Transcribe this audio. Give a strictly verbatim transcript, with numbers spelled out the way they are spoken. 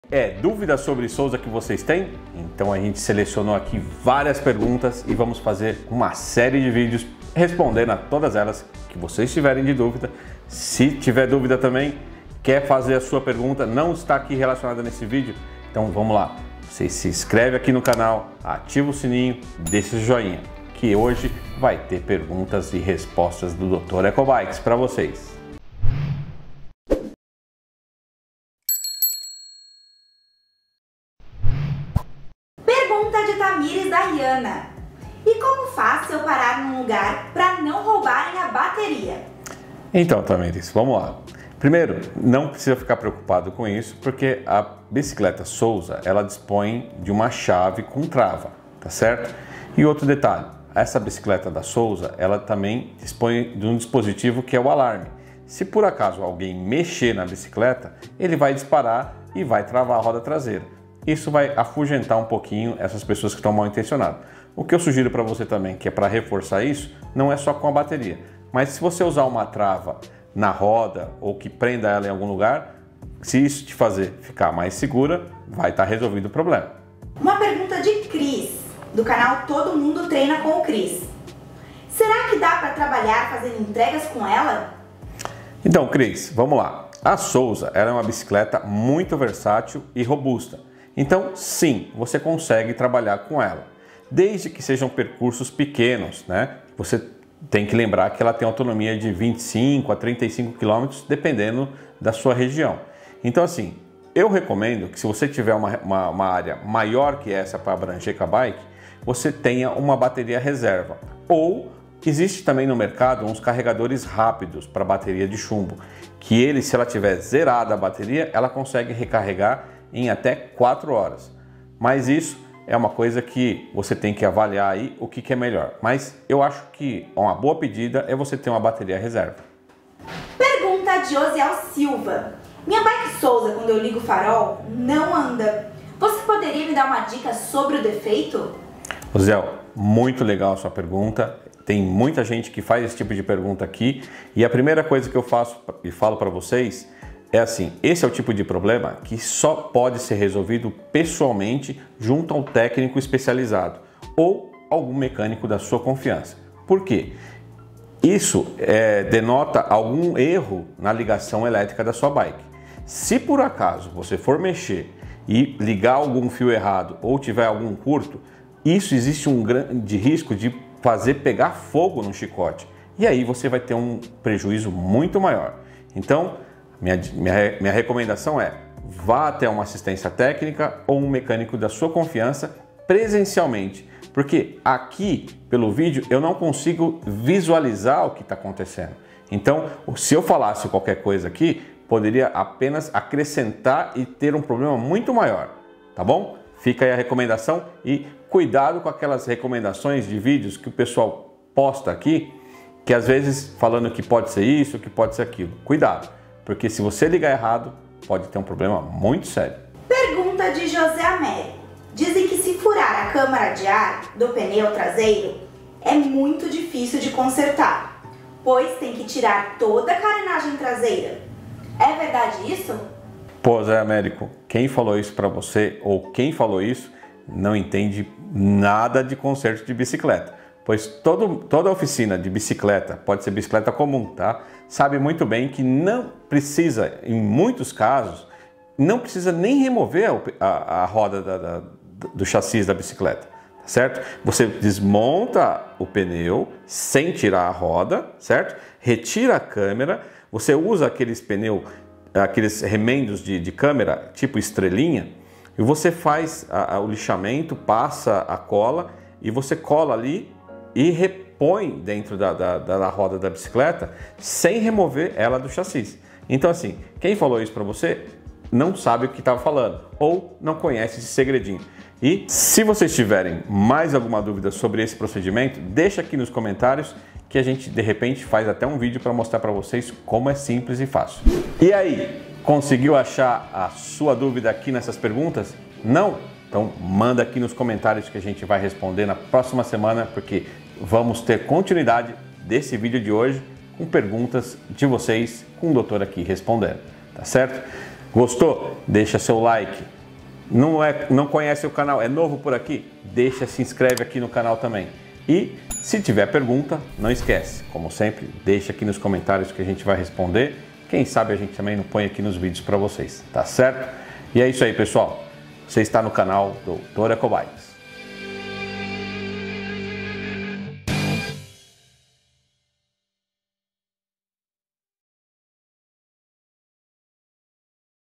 É dúvida sobre Souza que vocês têm? Então a gente selecionou aqui várias perguntas e vamos fazer uma série de vídeos respondendo a todas elas que vocês tiverem de dúvida. Se tiver dúvida também, quer fazer a sua pergunta, não está aqui relacionada nesse vídeo, então vamos lá. Você se inscreve aqui no canal, ativa o sininho, deixa o joinha, que hoje vai ter perguntas e respostas do doutor Ecobikes para vocês. Pergunta de Tamires Dayana. E como faz se eu parar num lugar para não roubarem a bateria? Então, Tamires, vamos lá. Primeiro, não precisa ficar preocupado com isso, porque a bicicleta Souza, ela dispõe de uma chave com trava, tá certo? E outro detalhe, essa bicicleta da Souza, ela também dispõe de um dispositivo que é o alarme. Se por acaso alguém mexer na bicicleta, ele vai disparar e vai travar a roda traseira. Isso vai afugentar um pouquinho essas pessoas que estão mal intencionadas. O que eu sugiro para você também, que é para reforçar isso, não é só com a bateria, mas se você usar uma trava na roda ou que prenda ela em algum lugar, se isso te fazer ficar mais segura, vai estar resolvido o problema. Uma pergunta de Cris, do canal Todo Mundo Treina com o Cris. Será que dá para trabalhar fazendo entregas com ela? Então, Cris, vamos lá. A Souza, ela é uma bicicleta muito versátil e robusta. Então, sim, você consegue trabalhar com ela, desde que sejam percursos pequenos, né? Você tem que lembrar que ela tem autonomia de vinte e cinco a trinta e cinco quilômetros, dependendo da sua região. Então, assim, eu recomendo que se você tiver uma, uma, uma área maior que essa para abranger com a bike, você tenha uma bateria reserva. Ou existe também no mercado uns carregadores rápidos para bateria de chumbo, que ele, se ela tiver zerada a bateria, ela consegue recarregar em até quatro horas. Mas isso é uma coisa que você tem que avaliar aí o que, que é melhor. Mas eu acho que uma boa pedida é você ter uma bateria reserva. Pergunta de Osiel Silva. Minha bike Souza, quando eu ligo o farol, não anda. Você poderia me dar uma dica sobre o defeito? Osiel, muito legal a sua pergunta. Tem muita gente que faz esse tipo de pergunta aqui. E a primeira coisa que eu faço e falo para vocês é assim, esse é o tipo de problema que só pode ser resolvido pessoalmente junto ao técnico especializado ou algum mecânico da sua confiança. Por quê? Isso é, denota algum erro na ligação elétrica da sua bike. Se por acaso você for mexer e ligar algum fio errado ou tiver algum curto, isso existe um grande risco de fazer pegar fogo no chicote. E aí você vai ter um prejuízo muito maior. Então, Minha, minha, minha recomendação é, vá até uma assistência técnica ou um mecânico da sua confiança presencialmente, porque aqui, pelo vídeo, eu não consigo visualizar o que está acontecendo. Então, se eu falasse qualquer coisa aqui, poderia apenas acrescentar e ter um problema muito maior, tá bom? Fica aí a recomendação e cuidado com aquelas recomendações de vídeos que o pessoal posta aqui, que às vezes falando que pode ser isso, que pode ser aquilo. Cuidado! Porque se você ligar errado, pode ter um problema muito sério. Pergunta de José Américo. Dizem que se furar a câmara de ar do pneu traseiro, é muito difícil de consertar, pois tem que tirar toda a carenagem traseira. É verdade isso? Pô, Zé Américo, quem falou isso para você ou quem falou isso não entende nada de conserto de bicicleta. Pois todo, toda oficina de bicicleta, pode ser bicicleta comum, tá? Sabe muito bem que não precisa, em muitos casos, não precisa nem remover a, a, a roda da, da, do chassi da bicicleta, tá certo? Você desmonta o pneu sem tirar a roda, certo? Retira a câmera, você usa aqueles pneus, aqueles remendos de, de câmera, tipo estrelinha, e você faz a, a, o lixamento, passa a cola e você cola ali e repõe dentro da, da, da roda da bicicleta sem remover ela do chassi. Então assim, quem falou isso para você não sabe o que estava falando ou não conhece esse segredinho. E se vocês tiverem mais alguma dúvida sobre esse procedimento, deixa aqui nos comentários que a gente de repente faz até um vídeo para mostrar para vocês como é simples e fácil. E aí, conseguiu achar a sua dúvida aqui nessas perguntas? Não? Então manda aqui nos comentários que a gente vai responder na próxima semana, porque vamos ter continuidade desse vídeo de hoje com perguntas de vocês, com o doutor aqui respondendo, tá certo? Gostou? Deixa seu like. Não, é, não conhece o canal, é novo por aqui? Deixa, se inscreve aqui no canal também. E se tiver pergunta, não esquece, como sempre, deixa aqui nos comentários que a gente vai responder. Quem sabe a gente também não põe aqui nos vídeos para vocês, tá certo? E é isso aí, pessoal. Você está no canal do doutor Ecobikes.